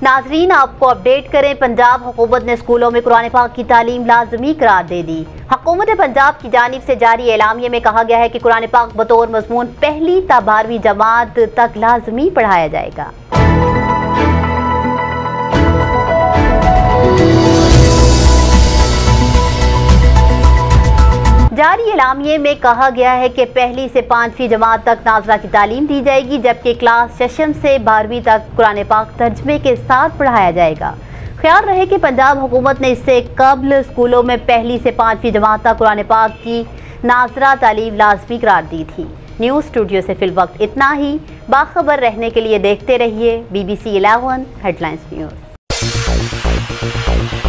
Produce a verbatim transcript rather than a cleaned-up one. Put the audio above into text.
नाजरीन, आपको अपडेट करें, पंजाब हुकूमत ने स्कूलों में कुरान पाक की तालीम लाजमी करार दे दी। हुकूमत पंजाब की जानिब से जारी एलामिया में कहा गया है कि कुरान पाक बतौर मजमून पहली ता बारहवीं जमात तक लाजमी पढ़ाया जाएगा। जारी एलामिये में कहा गया है कि पहली से पांचवीं जमात तक नाज़रा की तालीम दी जाएगी, जबकि क्लास चशम से बारहवीं तक कुरान पाक तर्जमे के साथ पढ़ाया जाएगा। ख्याल रहे कि पंजाब हुकूमत ने इससे कबल स्कूलों में पहली से पांचवीं जमात तक कुरान पाक की नाज़रा तालीम लाजमी करार दी थी। न्यूज़ स्टूडियो से फिल वक्त इतना ही। बाखबर रहने के लिए देखते रहिए B B C eleven headlines news.